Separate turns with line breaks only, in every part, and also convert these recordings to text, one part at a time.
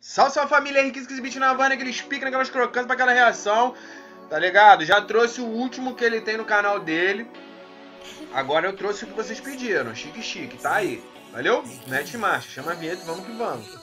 Salve, salve família, Henrique Beat na Havana, aqueles piques naquelas crocantes pra aquela reação, tá ligado? Já trouxe o último que ele tem no canal dele. Agora eu trouxe o que vocês pediram, chique, tá aí. Valeu? Mete marcha, chama a vinheta e vamos que vamos.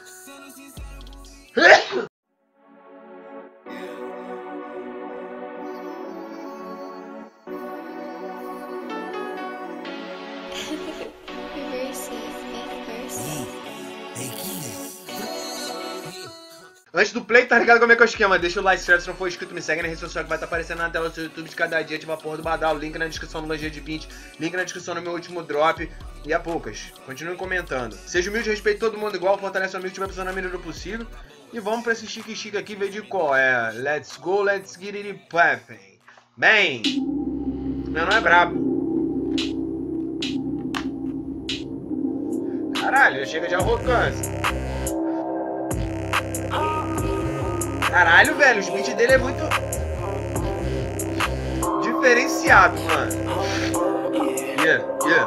Antes do play, tá ligado como é que é o esquema? Deixa o like, se não for inscrito, me segue na rede social que vai estar aparecendo na tela do seu YouTube de cada dia, ativa a porra do badal, link na descrição no Logia de 20, link na descrição no meu último drop, e a poucas. Continuem comentando. Seja humilde, respeite todo mundo igual, fortalece o amigo que estiver precisando na medida do possível. E vamos pra esse chique aqui, ver de qual é. Let's go, let's get it poppin'. Bem, meu nome é brabo. Caralho, chega de arrogância. Caralho, velho, os beats dele é muito diferenciado, mano. Yeah.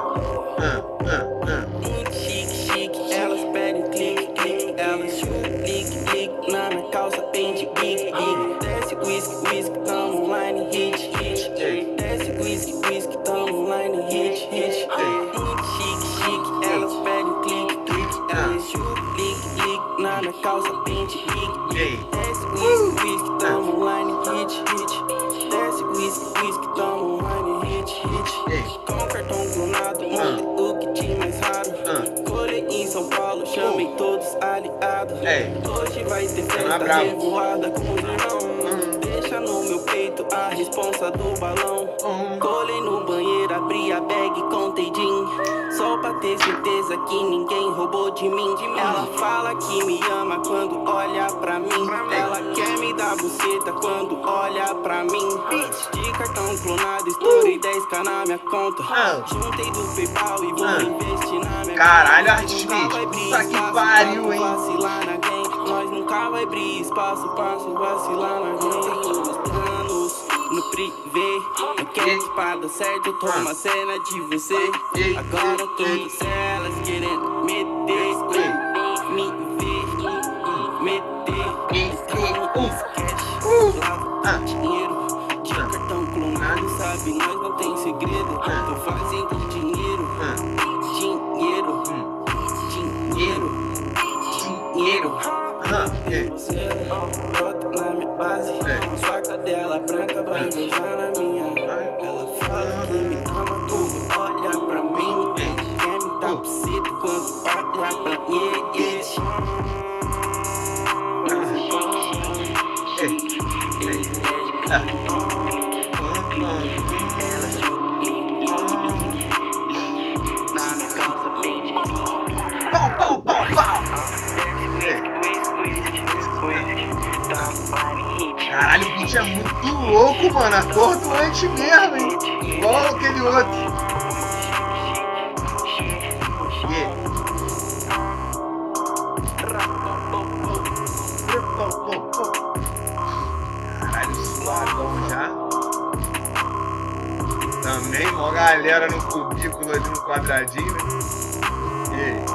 Chique, elas pedem clique, elas chutam, lick, na minha calça tem de big. Desce whisky, tamo online, hit. Desce whisky, tamo online, hit. Chique, elas pedem clique, elas chutam, lick, na minha calça tem de big. Desce whisky, tamo online, hit. Desce whisky, tamo online, hit. Com cartão clonado, montei o kit mais raro. Colei em São Paulo, chamei todos aliados. Hoje vai ter festa revoada com os irmãos. Deixa no meu peito a responsa do balão. Colei no banheiro, abri a bag, contei din. Só pra ter certeza que ninguém roubou de mim. Ela fala que me ama quando olha pra mim. Ela quer me dar buceta quando olha pra mim. De cartão clonado, estourei 10k na minha conta. Juntei do PayPal e vou investir na minha.
Caralho, Artist Beat, puta que pariu, hein?
Vacilar na gang, nós nunca vai abrir espaço, vacilar na gang. Os planos no privê, não quer espada certo, toma cena de você. Agora todas elas querendo meter, me ver, meter. Lava dinheiro, de cartão clonado, sabe, nós não tem segredo. Tô fazendo dinheiro. Você brota na minha base, sua cadela branca vai beijar na minha. Ela fala que me ama, tudo olha pra mim. Quer me dar buceta quando olha pra mim.
Caralho, o beat é muito louco, mano. Acorda antes mesmo, hein? Igual aquele outro. Caralho, suadão já. Também, ó, galera no cubículo ali no quadradinho, né?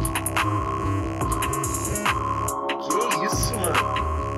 Que isso, mano?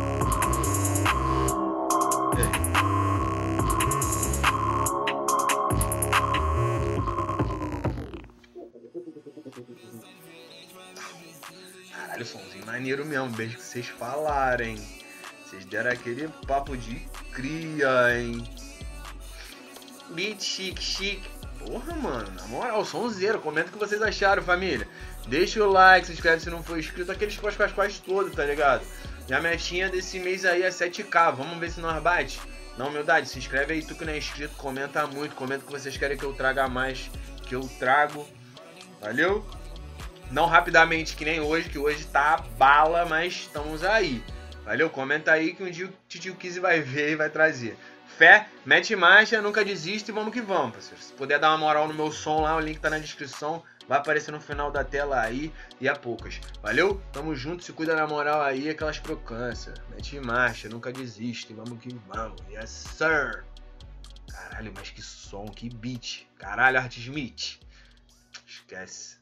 Caralho, somzinho maneiro mesmo, beijo que vocês falarem. Vocês deram aquele papo de cria, hein? Beat chique. Porra, mano, na moral, sonzeiro. Comenta o que vocês acharam, família. Deixa o like, se inscreve se não for inscrito. Aqueles quais todos, tá ligado? E a metinha desse mês aí é 7k. Vamos ver se nós bate. Na humildade, se inscreve aí, tu que não é inscrito. Comenta muito, comenta o que vocês querem que eu traga mais, que eu trago. Valeu? Não rapidamente que nem hoje, que hoje tá bala, mas estamos aí. Valeu? Comenta aí que um dia o Titio Kizzy vai ver e vai trazer. Fé, mete marcha, nunca desista e vamos que vamos, parceiro. Se puder dar uma moral no meu som lá, o link tá na descrição. Vai aparecer no final da tela aí e a poucas. Valeu? Tamo junto, se cuida na moral aí, aquelas crocâncias. Mete marcha, nunca desista e vamos que vamos. Yes, sir! Caralho, mas que som, que beat. Caralho, Artist Beat. Esquece.